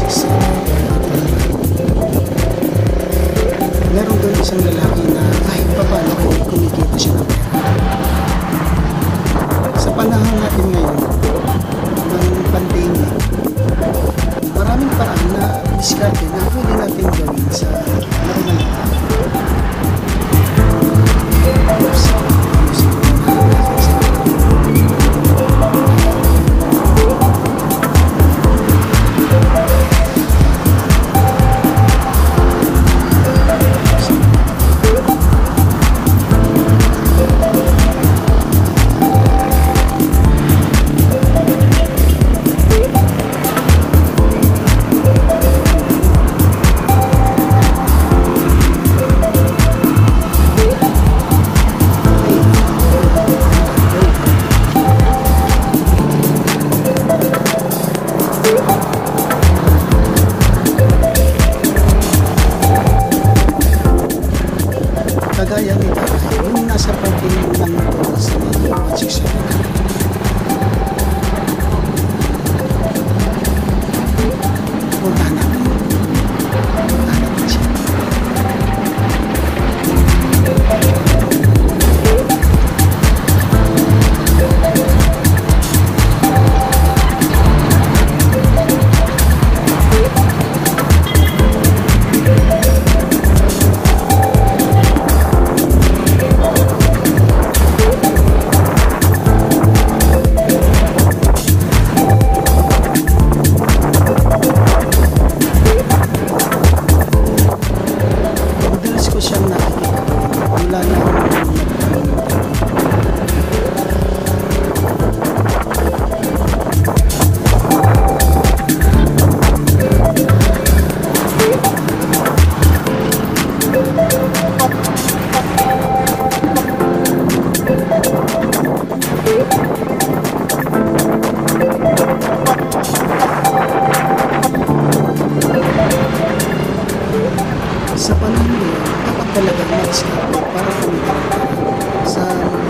guys. Meron doon isang lalaki na kahit pa paano kumikita siya ng pera. Sa panahon natin ngayon ng pandemic, maraming paraan na diskarte na pwede natin gawin sa normal na tao. Kagaya ni Tatay, yung nasa parking ng motor sa 167. Punta natin. Punta natin siya. Sa panahon ngayon, dapat talaga mag-start para kumita sa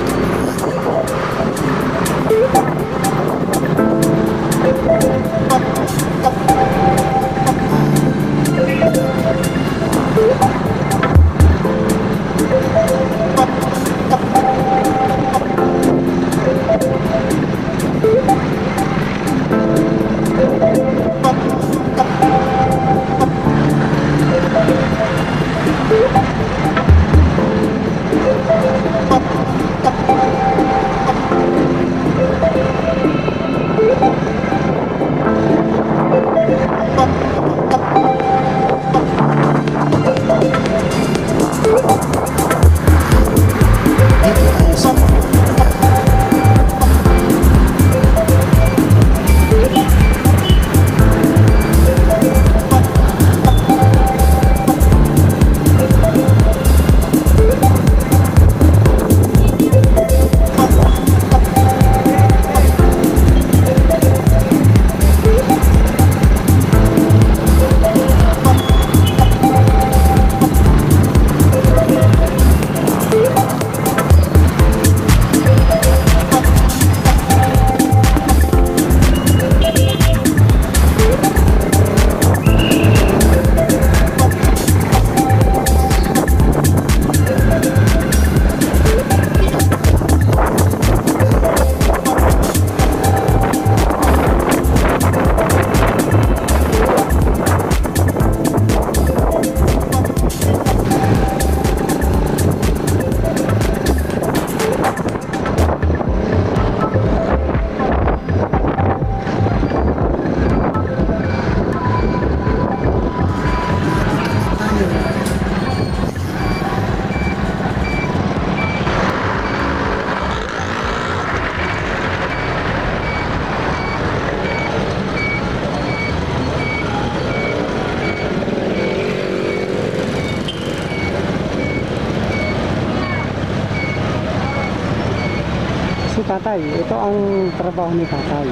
si Tatay, ito ang trabaho ni Tatay.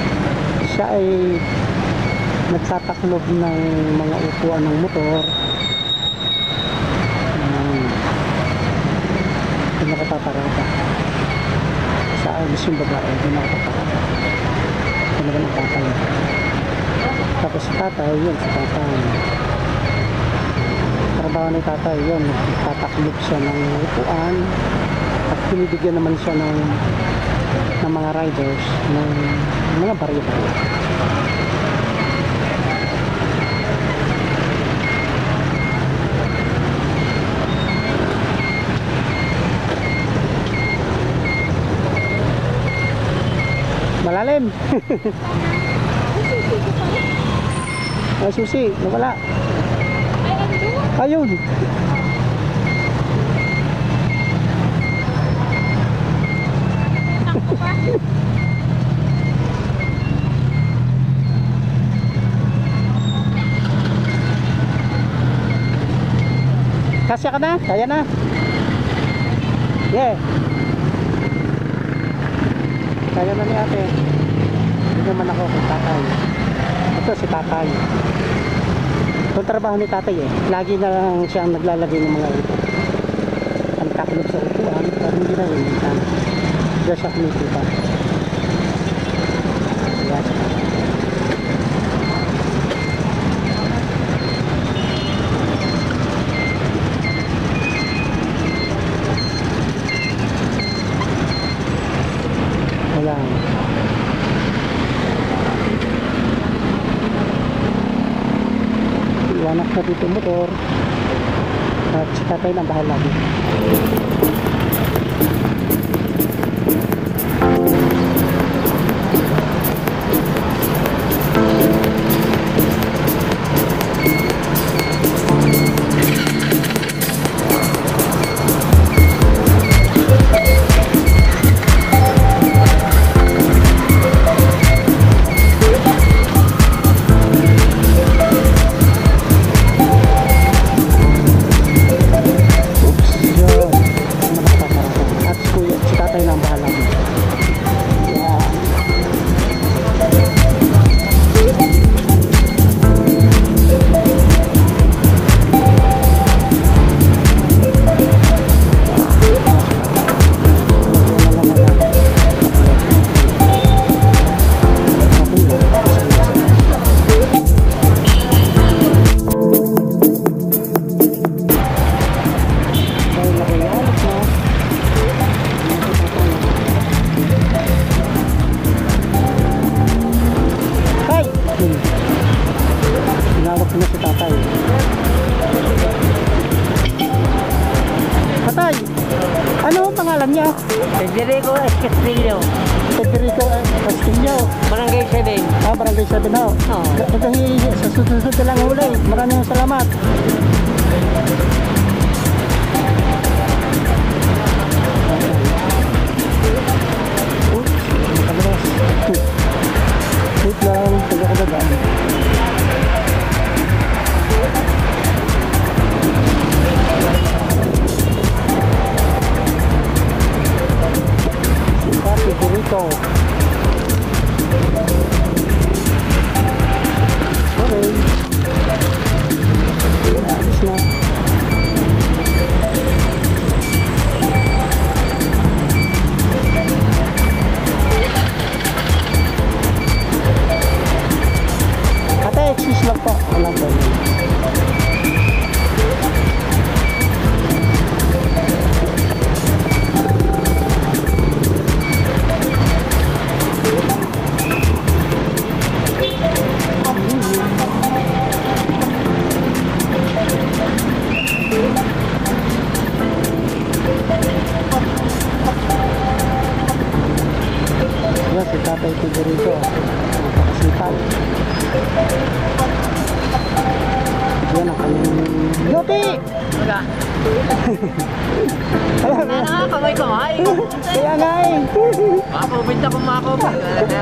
Siya ay nagtataklob ng mga upuan ng motor. Pinakatatarata. Sa agos yung babae, pinakatatarata. Talaga ng Tatay. Tapos si tatay, yun, si tatay. Trabaho ni tatay, yun, tataklip siya ng upuan at pinibigyan naman siya ng mga riders ng mga barya-barya. Malalim. Ay, susi, nawala. Ayun. Kasya ka na? Kaya na? Yeah. Kaya na ni ate. Hindi naman ako kung tatay. Ito si tatay. Ito trabaho ni tatay eh. Lagi na lang siyang naglalagay ng mga upo. Ang taklob sa upuan. Pero hindi na rin. Diyan siya kumikita. Kaya siya. Ayan. Iwanak na dito motor at si tatay na bahala dito. Tinawag ko na si tatay. Tatay, ano ang pangalan niya? Federico Castillo, Federico Castillo. Barangay 7. Barangay 7 ho. Oo. Dahil sa susunod na lang huli. Maraming salamat. Wait lang, taga ko dadaan. Federico. Okay. Ayos na. Ate, excuse lang po. Walang po. Yan si Tatay Federico. Nakakasipal. Yan ang kanyang beauty! Wala. Ayan Ano nga, kamay-kamay. Kaya nga eh. Makakubit na kung makakubit.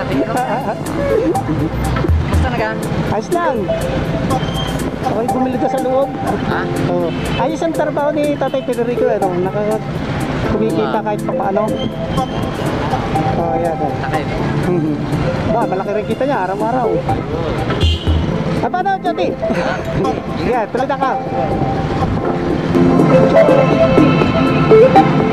Basta na ka? Ayos lang. Okay, bumili ka sa loob. Ha? Oo. Ayos ang trabaho ni Tatay Federico. Kumikita kahit pa paano. Oh, yan. Sakit. Ba, malaki rin kita niya araw-araw. Ah, paano, Jody? Sige, tuloy na ka.